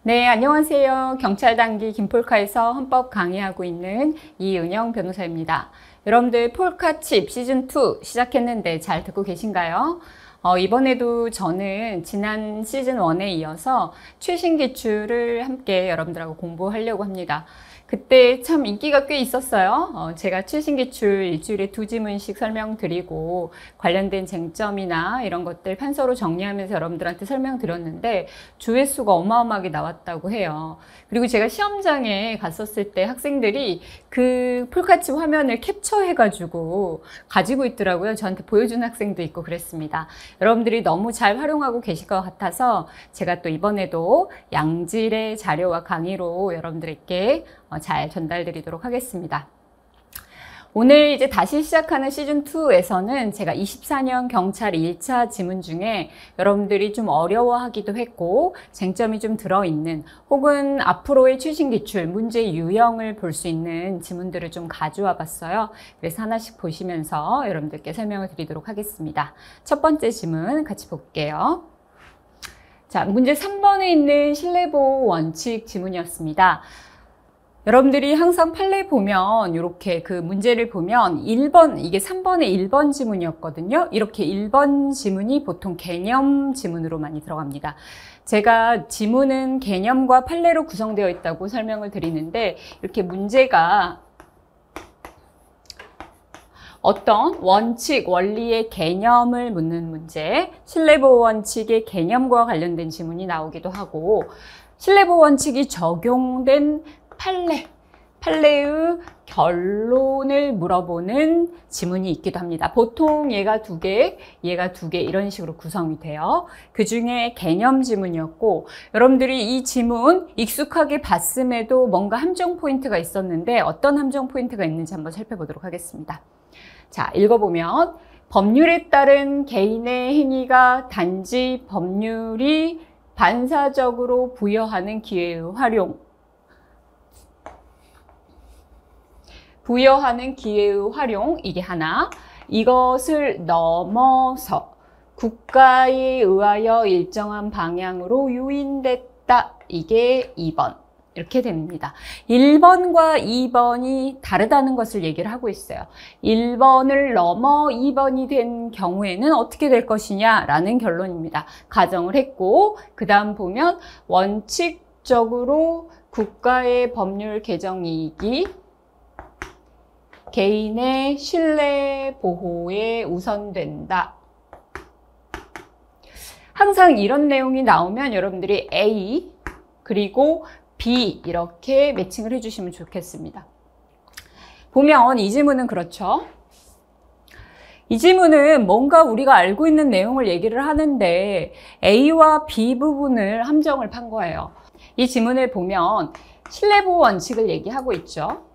네, 안녕하세요. 경찰 단기 김폴카에서 헌법 강의하고 있는 이은영 변호사입니다. 여러분들 폴카칩 시즌2 시작했는데 잘 듣고 계신가요? 이번에도 저는 지난 시즌1에 이어서 최신 기출을 함께 여러분들하고 공부하려고 합니다. 그때 참 인기가 꽤 있었어요. 제가 최신 기출 일주일에 2지문씩 설명드리고 관련된 쟁점이나 이런 것들 판서로 정리하면서 여러분들한테 설명드렸는데 조회수가 어마어마하게 나왔다고 해요. 그리고 제가 시험장에 갔었을 때 학생들이 그 폴카칩 화면을 캡처해가지고 가지고 있더라고요. 저한테 보여준 학생도 있고 그랬습니다. 여러분들이 너무 잘 활용하고 계실 것 같아서 제가 또 이번에도 양질의 자료와 강의로 여러분들에게 잘 전달드리도록 하겠습니다. 오늘 이제 다시 시작하는 시즌2에서는 제가 24년 경찰 1차 지문 중에 여러분들이 좀 어려워하기도 했고 쟁점이 좀 들어있는 혹은 앞으로의 최신 기출, 문제 유형을 볼 수 있는 지문들을 좀 가져와 봤어요. 그래서 하나씩 보시면서 여러분들께 설명을 드리도록 하겠습니다. 첫 번째 지문 같이 볼게요. 자, 문제 3번에 있는 신뢰보호 원칙 지문이었습니다. 여러분들이 항상 판례 보면 이렇게 그 문제를 보면 1번, 이게 3번의 1번 지문이었거든요. 이렇게 1번 지문이 보통 개념 지문으로 많이 들어갑니다. 제가 지문은 개념과 판례로 구성되어 있다고 설명을 드리는데 이렇게 문제가 어떤 원칙, 원리의 개념을 묻는 문제, 신뢰보호 원칙의 개념과 관련된 지문이 나오기도 하고 신뢰보호 원칙이 적용된 판례의 결론을 물어보는 지문이 있기도 합니다. 보통 얘가 2개, 얘가 2개 이런 식으로 구성이 돼요. 그 중에 개념 지문이었고 여러분들이 이 지문 익숙하게 봤음에도 뭔가 함정 포인트가 있었는데 어떤 함정 포인트가 있는지 한번 살펴보도록 하겠습니다. 자, 읽어보면 법률에 따른 개인의 행위가 단지 법률이 반사적으로 부여하는 기회의 활용, 이게 하나. 이것을 넘어서 국가에 의하여 일정한 방향으로 유인됐다. 이게 2번. 이렇게 됩니다. 1번과 2번이 다르다는 것을 얘기를 하고 있어요. 1번을 넘어 2번이 된 경우에는 어떻게 될 것이냐라는 결론입니다. 가정을 했고 그 다음 보면 원칙적으로 국가의 법률 개정 이익이 개인의 신뢰 보호에 우선된다. 항상 이런 내용이 나오면 여러분들이 A 그리고 B 이렇게 매칭을 해주시면 좋겠습니다. 보면 이 지문은 그렇죠. 이 지문은 뭔가 우리가 알고 있는 내용을 얘기를 하는데 A와 B 부분을 함정을 판 거예요. 이 지문을 보면 신뢰보호 원칙을 얘기하고 있죠.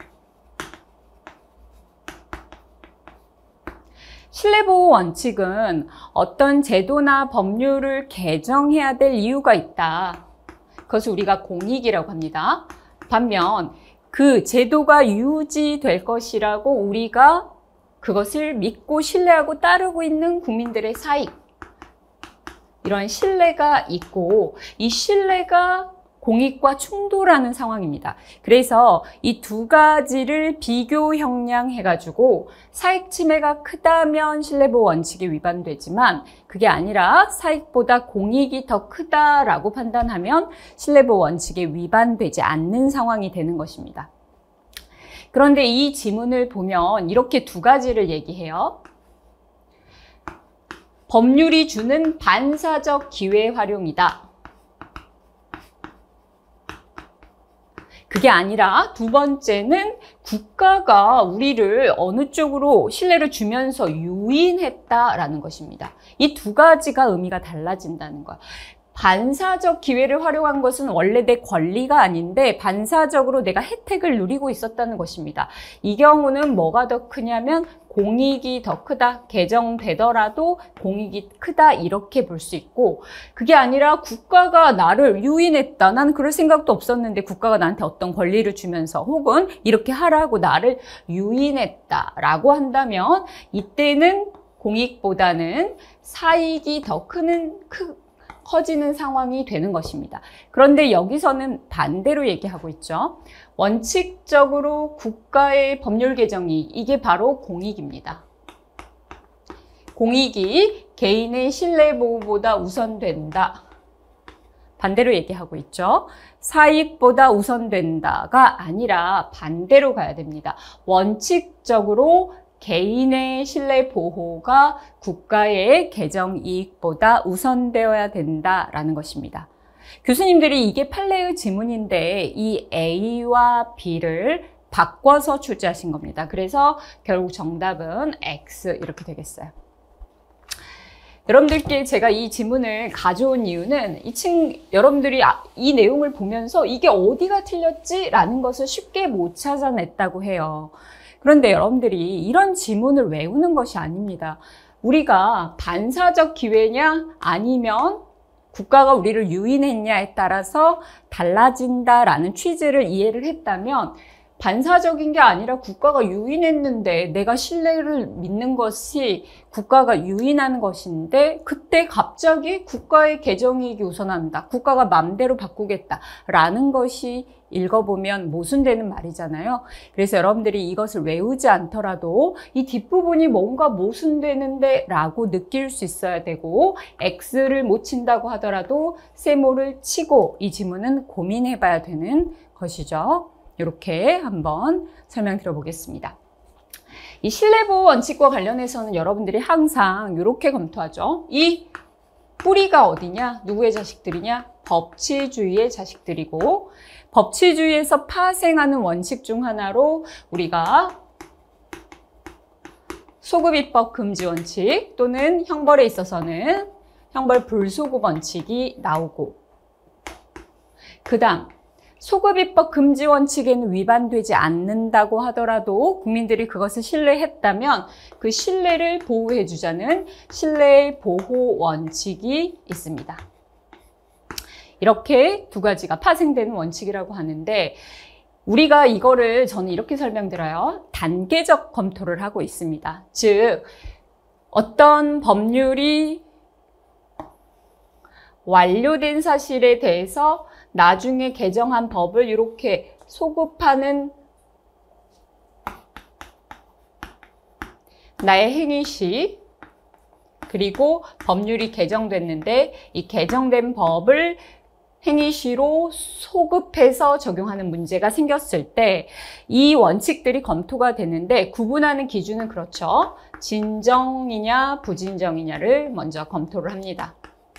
신뢰보호 원칙은 어떤 제도나 법률을 개정해야 될 이유가 있다. 그것을 우리가 공익이라고 합니다. 반면 그 제도가 유지될 것이라고 우리가 그것을 믿고 신뢰하고 따르고 있는 국민들의 사익, 이런 신뢰가 있고 이 신뢰가 공익과 충돌하는 상황입니다. 그래서 이 두 가지를 비교 형량해가지고 사익 침해가 크다면 신뢰보호 원칙이 위반되지만 그게 아니라 사익보다 공익이 더 크다라고 판단하면 신뢰보호 원칙에 위반되지 않는 상황이 되는 것입니다. 그런데 이 지문을 보면 이렇게 두 가지를 얘기해요. 법률이 주는 반사적 기회 활용이다. 그게 아니라 두 번째는 국가가 우리를 어느 쪽으로 신뢰를 주면서 유인했다라는 것입니다. 이 두 가지가 의미가 달라진다는 거야. 반사적 기회를 활용한 것은 원래 내 권리가 아닌데 반사적으로 내가 혜택을 누리고 있었다는 것입니다. 이 경우는 뭐가 더 크냐면 공익이 더 크다. 개정되더라도 공익이 크다. 이렇게 볼 수 있고 그게 아니라 국가가 나를 유인했다. 나는 그럴 생각도 없었는데 국가가 나한테 어떤 권리를 주면서 혹은 이렇게 하라고 나를 유인했다라고 한다면 이때는 공익보다는 사익이 더 커지는 상황이 되는 것입니다. 그런데 여기서는 반대로 얘기하고 있죠. 원칙적으로 국가의 법률 개정이 이게 바로 공익입니다. 공익이 개인의 신뢰 보호보다 우선된다. 반대로 얘기하고 있죠. 사익보다 우선된다가 아니라 반대로 가야 됩니다. 원칙적으로 개인의 신뢰 보호가 국가의 개정 이익보다 우선되어야 된다라는 것입니다. 교수님들이 이게 판례의 지문인데 이 A와 B를 바꿔서 출제하신 겁니다. 그래서 결국 정답은 X 이렇게 되겠어요. 여러분들께 제가 이 지문을 가져온 이유는 여러분들이 이 내용을 보면서 이게 어디가 틀렸지? 라는 것을 쉽게 못 찾아냈다고 해요. 그런데 여러분들이 이런 지문을 외우는 것이 아닙니다. 우리가 반사적 기회냐 아니면 국가가 우리를 유인했냐에 따라서 달라진다라는 취지를 이해를 했다면 반사적인 게 아니라 국가가 유인했는데 내가 신뢰를 믿는 것이 국가가 유인하는 것인데 그때 갑자기 국가의 개정이익이 우선한다. 국가가 맘대로 바꾸겠다라는 것이 읽어보면 모순되는 말이잖아요. 그래서 여러분들이 이것을 외우지 않더라도 이 뒷부분이 뭔가 모순되는데 라고 느낄 수 있어야 되고 X를 못 친다고 하더라도 세모를 치고 이 지문은 고민해 봐야 되는 것이죠. 이렇게 한번 설명드려 보겠습니다. 이 신뢰보호 원칙과 관련해서는 여러분들이 항상 이렇게 검토하죠. 이 뿌리가 어디냐? 누구의 자식들이냐? 법치주의의 자식들이고 법치주의에서 파생하는 원칙 중 하나로 우리가 소급입법 금지 원칙 또는 형벌에 있어서는 형벌 불소급 원칙이 나오고 그 다음 소급입법 금지 원칙에는 위반되지 않는다고 하더라도 국민들이 그것을 신뢰했다면 그 신뢰를 보호해주자는 신뢰 보호 원칙이 있습니다. 이렇게 두 가지가 파생되는 원칙이라고 하는데 우리가 이거를 저는 이렇게 설명드려요. 단계적 검토를 하고 있습니다. 즉 어떤 법률이 완료된 사실에 대해서 나중에 개정한 법을 이렇게 소급하는 나의 행위시 그리고 법률이 개정됐는데 이 개정된 법을 행위시로 소급해서 적용하는 문제가 생겼을 때 이 원칙들이 검토가 되는데 구분하는 기준은 그렇죠. 진정이냐 부진정이냐를 먼저 검토를 합니다.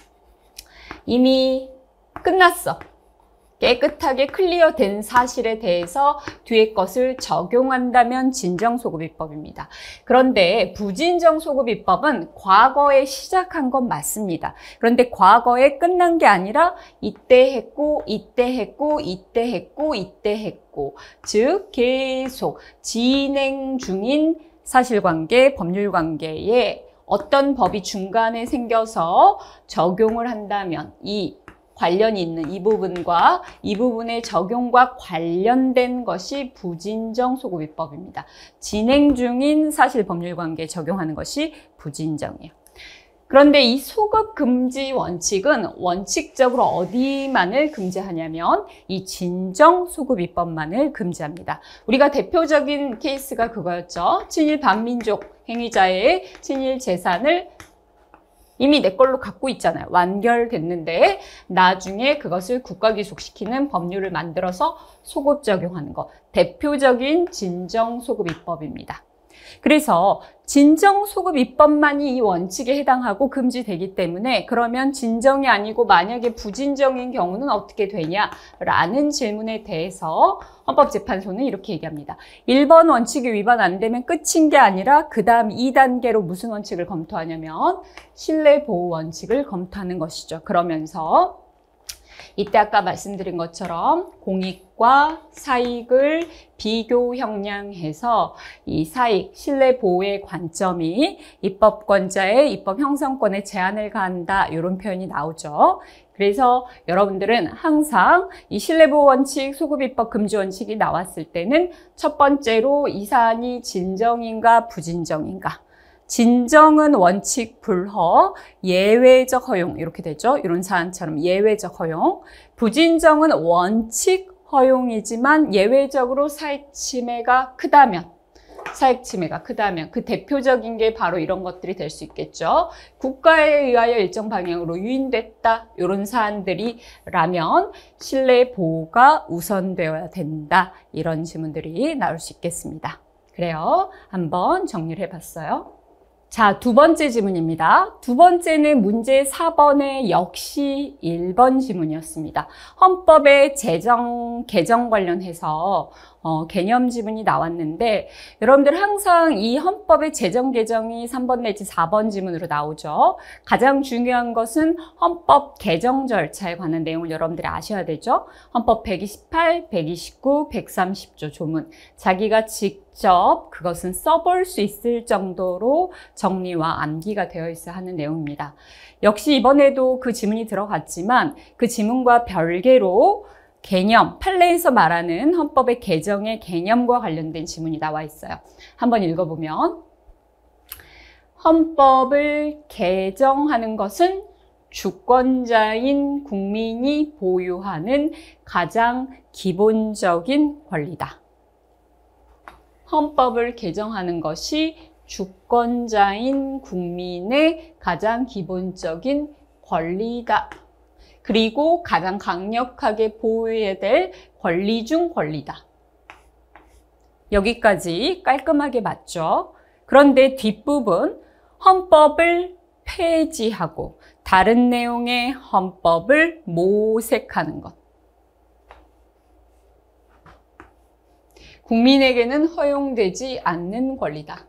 이미 끝났어. 깨끗하게 클리어된 사실에 대해서 뒤에 것을 적용한다면 진정소급입법입니다. 그런데 부진정소급입법은 과거에 시작한 건 맞습니다. 그런데 과거에 끝난 게 아니라 이때 했고 이때 했고 이때 했고 이때 했고 즉 계속 진행 중인 사실관계, 법률관계에 어떤 법이 중간에 생겨서 적용을 한다면 이 관련이 있는 이 부분과 이 부분의 적용과 관련된 것이 부진정소급입법입니다. 진행 중인 사실법률관계에 적용하는 것이 부진정이에요. 그런데 이 소급금지 원칙은 원칙적으로 어디만을 금지하냐면 이 진정소급입법만을 금지합니다. 우리가 대표적인 케이스가 그거였죠. 친일 반민족 행위자의 친일 재산을 이미 내 걸로 갖고 있잖아요. 완결됐는데 나중에 그것을 국가기속시키는 법률을 만들어서 소급 적용하는 것. 대표적인 진정소급입법입니다. 그래서 진정소급입법만이 이 원칙에 해당하고 금지되기 때문에 그러면 진정이 아니고 만약에 부진정인 경우는 어떻게 되냐라는 질문에 대해서 헌법재판소는 이렇게 얘기합니다. 1번 원칙이 위반 안 되면 끝인 게 아니라 그 다음 2단계로 무슨 원칙을 검토하냐면 신뢰보호 원칙을 검토하는 것이죠. 그러면서 이때 아까 말씀드린 것처럼 공익과 사익을 비교 형량해서 이 사익, 신뢰 보호의 관점이 입법권자의 입법 형성권에 제한을 가한다 이런 표현이 나오죠. 그래서 여러분들은 항상 이 신뢰보호 원칙, 소급입법 금지 원칙이 나왔을 때는 첫 번째로 이 사안이 진정인가 부진정인가 진정은 원칙 불허, 예외적 허용 이렇게 되죠. 이런 사안처럼 예외적 허용. 부진정은 원칙 허용이지만 예외적으로 사익 침해가 크다면 그 대표적인 게 바로 이런 것들이 될 수 있겠죠. 국가에 의하여 일정 방향으로 유인됐다. 이런 사안들이라면 신뢰 보호가 우선되어야 된다. 이런 질문들이 나올 수 있겠습니다. 그래요. 한번 정리를 해봤어요. 자, 두 번째 질문입니다. 두 번째는 문제 4번의 역시 1번 질문이었습니다. 헌법의 개정 관련해서 개념 지문이 나왔는데 여러분들 항상 이 헌법의 재정 개정이 3번 내지 4번 지문으로 나오죠. 가장 중요한 것은 헌법 개정 절차에 관한 내용을 여러분들이 아셔야 되죠. 헌법 128, 129, 130조 조문. 자기가 직접 그것은 써볼 수 있을 정도로 정리와 암기가 되어 있어야 하는 내용입니다. 역시 이번에도 그 지문이 들어갔지만 그 지문과 별개로 개념, 판례에서 말하는 헌법의 개정의 개념과 관련된 지문이 나와 있어요. 한번 읽어보면 헌법을 개정하는 것은 주권자인 국민이 보유하는 가장 기본적인 권리다. 헌법을 개정하는 것이 주권자인 국민의 가장 기본적인 권리다. 그리고 가장 강력하게 보호해야 될 권리 중 권리다. 여기까지 깔끔하게 맞죠? 그런데 뒷부분 헌법을 폐지하고 다른 내용의 헌법을 모색하는 것. 국민에게는 허용되지 않는 권리다.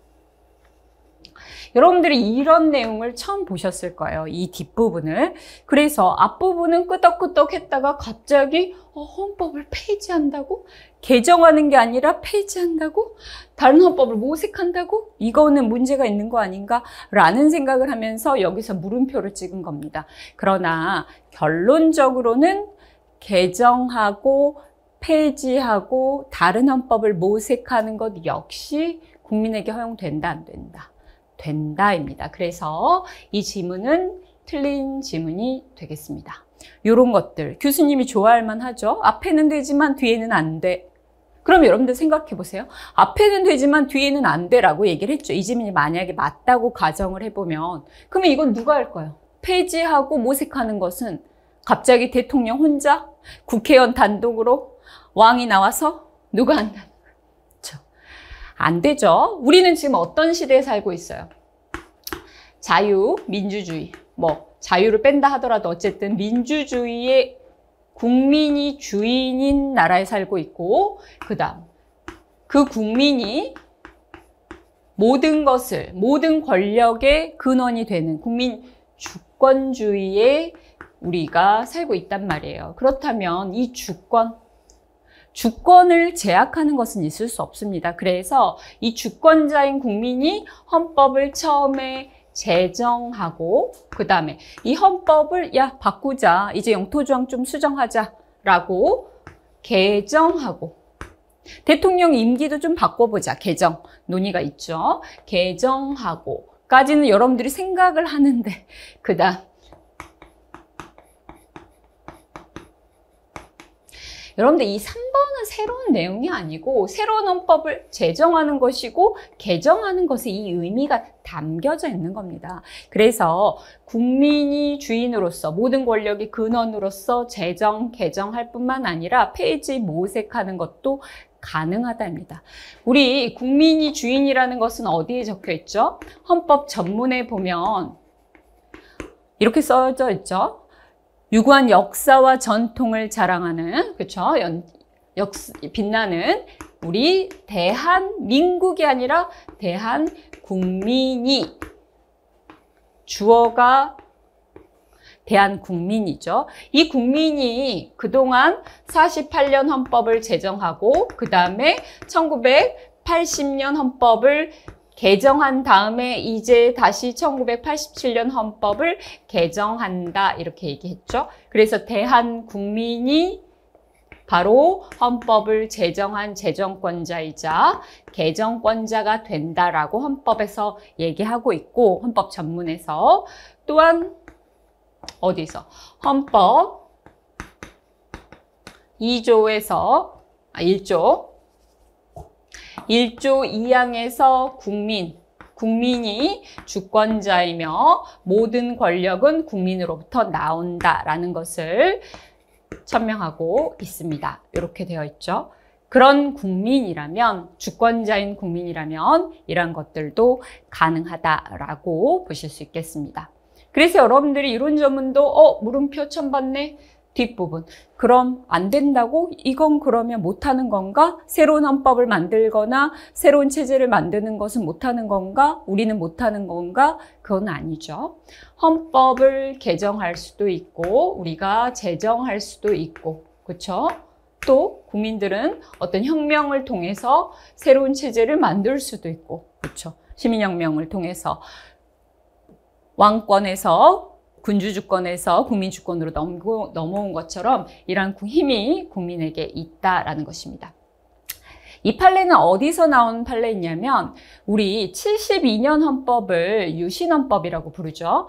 여러분들이 이런 내용을 처음 보셨을 거예요. 이 뒷부분을. 그래서 앞부분은 끄덕끄덕 했다가 갑자기 헌법을 폐지한다고? 개정하는 게 아니라 폐지한다고? 다른 헌법을 모색한다고? 이거는 문제가 있는 거 아닌가? 라는 생각을 하면서 여기서 물음표를 찍은 겁니다. 그러나 결론적으로는 개정하고 폐지하고 다른 헌법을 모색하는 것 역시 국민에게 허용된다, 안 된다? 된다입니다. 그래서 이 지문은 틀린 지문이 되겠습니다. 이런 것들 교수님이 좋아할 만하죠. 앞에는 되지만 뒤에는 안 돼. 그럼 여러분들 생각해 보세요. 앞에는 되지만 뒤에는 안 돼라고 얘기를 했죠. 이 지문이 만약에 맞다고 가정을 해보면 그러면 이건 누가 할 거예요? 폐지하고 모색하는 것은 갑자기 대통령 혼자? 국회의원 단독으로? 왕이 나와서? 누가 한다는 거예요? 안 되죠. 우리는 지금 어떤 시대에 살고 있어요? 자유, 민주주의. 자유를 뺀다 하더라도 어쨌든 민주주의의 국민이 주인인 나라에 살고 있고, 그 다음, 그 국민이 모든 권력의 근원이 되는 국민 주권주의에 우리가 살고 있단 말이에요. 그렇다면 이 주권을 제약하는 것은 있을 수 없습니다. 그래서 이 주권자인 국민이 헌법을 처음에 제정하고 그 다음에 이 헌법을 바꾸자. 이제 영토조항 좀 수정하자라고 개정하고 대통령 임기도 좀 바꿔보자. 개정 논의가 있죠. 개정하고까지는 여러분들이 생각을 하는데 그 다음 여러분들 이 3번은 새로운 내용이 아니고 새로운 헌법을 제정하는 것이고 개정하는 것에 이 의미가 담겨져 있는 겁니다. 그래서 국민이 주인으로서 모든 권력이 근원으로서 제정, 개정할 뿐만 아니라 폐지, 모색하는 것도 가능하다입니다. 우리 국민이 주인이라는 것은 어디에 적혀 있죠? 헌법 전문에 보면 이렇게 써져 있죠. 유구한 역사와 전통을 자랑하는, 그렇죠? 빛나는 우리 대한민국이 아니라 대한국민이, 주어가 대한국민이죠. 이 국민이 그동안 48년 헌법을 제정하고 그 다음에 1980년 헌법을 개정한 다음에 이제 다시 1987년 헌법을 개정한다 이렇게 얘기했죠. 그래서 대한국민이 바로 헌법을 제정한 제정권자이자 개정권자가 된다라고 헌법에서 얘기하고 있고, 헌법 전문에서 또한 어디서? 헌법 2조에서 1조 2항에서 국민이 주권자이며 모든 권력은 국민으로부터 나온다라는 것을 천명하고 있습니다. 이렇게 되어 있죠. 그런 국민이라면, 주권자인 국민이라면 이런 것들도 가능하다라고 보실 수 있겠습니다. 그래서 여러분들이 이론저문도 물음표 처음 봤네? 뒷부분. 그럼 안 된다고? 이건 그러면 못하는 건가? 새로운 헌법을 만들거나 새로운 체제를 만드는 것은 못하는 건가? 우리는 못하는 건가? 그건 아니죠. 헌법을 개정할 수도 있고 우리가 제정할 수도 있고, 그렇죠? 또 국민들은 어떤 혁명을 통해서 새로운 체제를 만들 수도 있고, 그렇죠? 시민혁명을 통해서 왕권에서 군주주권에서 국민주권으로 넘어온 것처럼 이러한 힘이 국민에게 있다라는 것입니다. 이 판례는 어디서 나온 판례냐면 우리 72년 헌법을 유신헌법이라고 부르죠.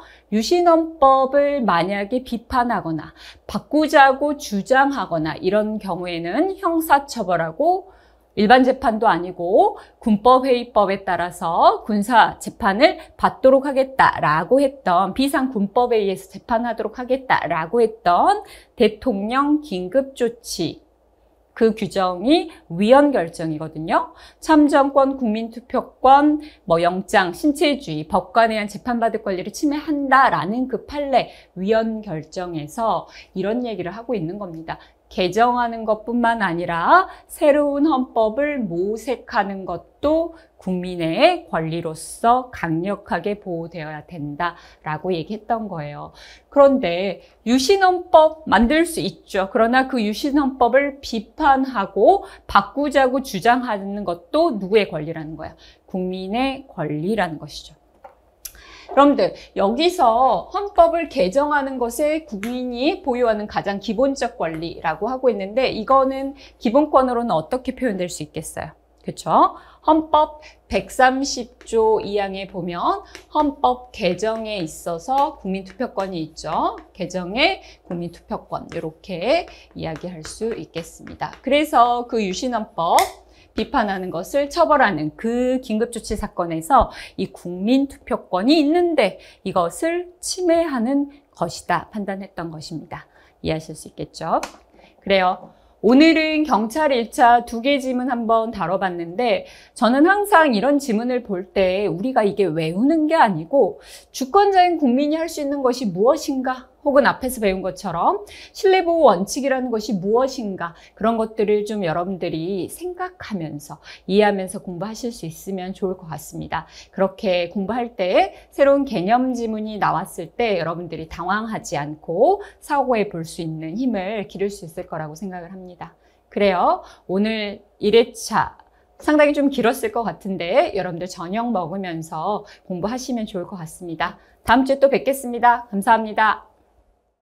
유신헌법을 만약에 비판하거나 바꾸자고 주장하거나 이런 경우에는 형사처벌하고, 일반 재판도 아니고 군법회의법에 따라서 군사 재판을 받도록 하겠다라고 했던, 비상군법에 의해서 재판하도록 하겠다라고 했던 대통령 긴급조치, 그 규정이 위헌 결정이거든요. 참정권, 국민투표권, 영장, 신체주의, 법관에 의한 재판받을 권리를 침해한다라는 그 판례, 위헌 결정에서 이런 얘기를 하고 있는 겁니다. 개정하는 것뿐만 아니라 새로운 헌법을 모색하는 것도 국민의 권리로서 강력하게 보호되어야 된다라고 얘기했던 거예요. 그런데 유신헌법 만들 수 있죠. 그러나 그 유신헌법을 비판하고 바꾸자고 주장하는 것도 누구의 권리라는 거야? 국민의 권리라는 것이죠. 여러분들, 여기서 헌법을 개정하는 것에 국민이 보유하는 가장 기본적 권리라고 하고 있는데, 이거는 기본권으로는 어떻게 표현될 수 있겠어요? 그렇죠? 헌법 130조 2항에 보면 헌법 개정에 있어서 국민투표권이 있죠. 개정의 국민투표권, 이렇게 이야기할 수 있겠습니다. 그래서 그 유신헌법 비판하는 것을 처벌하는 그 긴급조치 사건에서 이 국민투표권이 있는데 이것을 침해하는 것이다 판단했던 것입니다. 이해하실 수 있겠죠? 그래요. 오늘은 경찰 1차 2개 지문 한번 다뤄봤는데, 저는 항상 이런 지문을 볼 때 우리가 이게 외우는 게 아니고 주권자인 국민이 할 수 있는 것이 무엇인가, 혹은 앞에서 배운 것처럼 신뢰보호 원칙이라는 것이 무엇인가, 그런 것들을 좀 여러분들이 생각하면서 이해하면서 공부하실 수 있으면 좋을 것 같습니다. 그렇게 공부할 때 새로운 개념 지문이 나왔을 때 여러분들이 당황하지 않고 사고해 볼 수 있는 힘을 기를 수 있을 거라고 생각을 합니다. 그래요. 오늘 1회차 상당히 좀 길었을 것 같은데 여러분들 저녁 먹으면서 공부하시면 좋을 것 같습니다. 다음 주에 또 뵙겠습니다. 감사합니다.